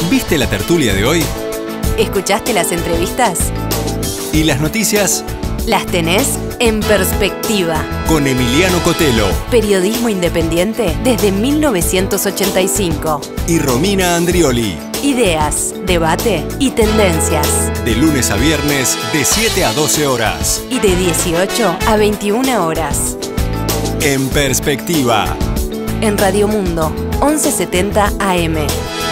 ¿Viste la tertulia de hoy? ¿Escuchaste las entrevistas? ¿Y las noticias? Las tenés en perspectiva. Con Emiliano Cotelo. Periodismo independiente desde 1985. Y Romina Andrioli. Ideas, debate y tendencias. De lunes a viernes, de 7 a 12 horas. Y de 18 a 21 horas. En perspectiva. En Radio Mundo, 1170 AM.